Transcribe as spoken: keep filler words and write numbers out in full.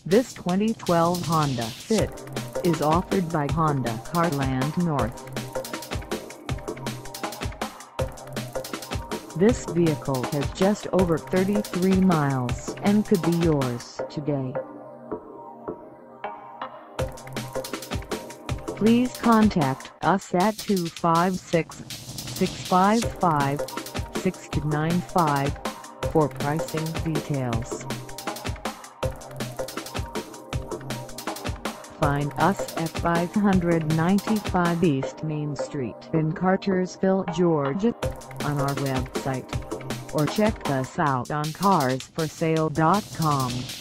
This twenty twelve Honda Fit is offered by Honda Carland North. This vehicle has just over thirty-three miles and could be yours today. Please contact us at two five six, six five five, six two nine five for pricing details. Find us at five ninety-five East Main Street in Cartersville, Georgia, on our website, or check us out on cars for sale dot com.